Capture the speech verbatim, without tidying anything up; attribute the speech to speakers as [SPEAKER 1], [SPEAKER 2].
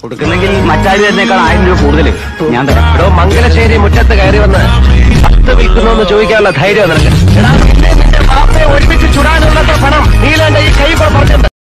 [SPEAKER 1] കൊടുക്കുന്നെങ്കിൽ മറ്റാര് തന്നേക്കാൾ ആയിരം രൂപ കൂടുതൽ ഞാൻ തരാം.
[SPEAKER 2] മംഗലശ്ശേരി മുറ്റത്ത് കയറി വന്ന് പത്ത് വിൽക്കുന്നു ചോദിക്കാനുള്ള ധൈര്യം നിനക്ക്?